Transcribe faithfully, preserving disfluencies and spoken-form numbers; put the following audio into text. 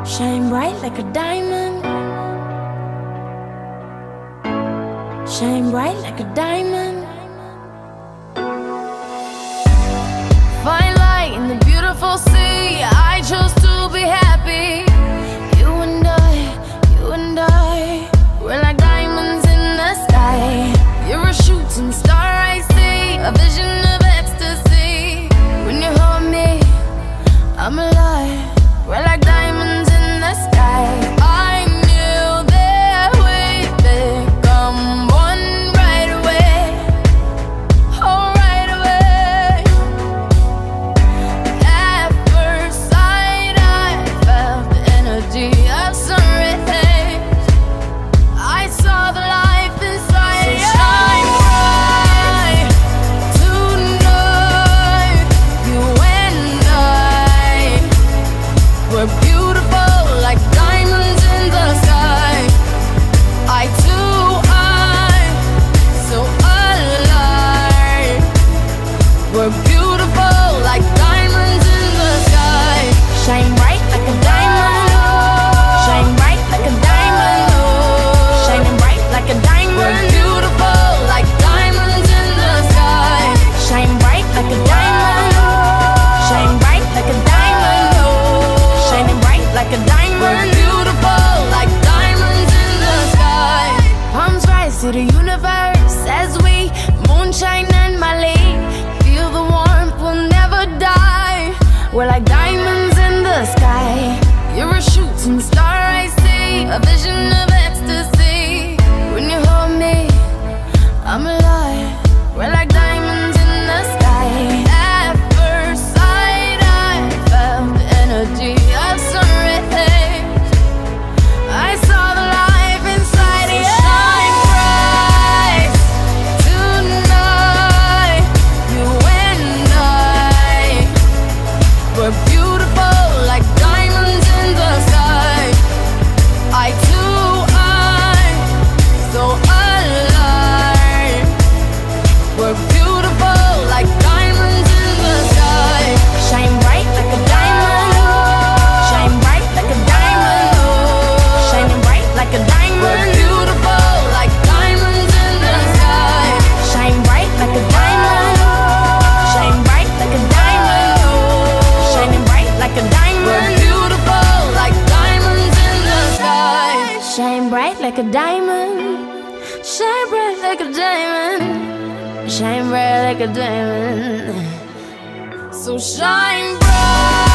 Shine bright like a diamond. Shine bright like a diamond. Find light in the beautiful sea. I chose to be happy. You and I, you and I, we're like diamonds in the sky. You're a shooting star I see, a vision of ecstasy. When you hold me, I'm alive. We're like diamonds in the sky. I knew that we'd become one right away. Oh, right away. At first sight, I felt the energy of sun rays. I saw the life inside you. Shine bright tonight. You and I, we're beautiful like diamonds in the sky. I too, I'm so alive. We're beautiful like diamonds in the sky. Shine bright like a diamond. Shine bright like a diamond. Shining bright like a diamond. We're beautiful like diamonds in the sky. Shine bright like a diamond. Shine bright like a diamond. Shining bright like a diamond. We're beautiful like diamonds in the sky. Palms rise to the universe as we moonshine and Mali. Feel the warmth, we'll never die. We're like diamonds in the sky. You're a shooting star I see, a vision of ecstasy. When you hold me, I'm alive. We're like diamonds in the sky. At first sight, I felt the energy of sun rays. I saw the life inside you. Shine bright tonight. You and I, we're beautiful like diamonds in the sky. I too, I'm so alive. We're beautiful like diamonds in the sky. Shine bright like a diamond. Shine bright like a diamond. Shining bright like a diamond. We're beautiful like diamonds in the sky. Shine bright like a diamond. Shine bright like a diamond. Shining bright like a diamond. We're beautiful like diamonds in the sky. Shine bright like a diamond. Shine bright like a diamond. Shine bright like a diamond. So shine bright.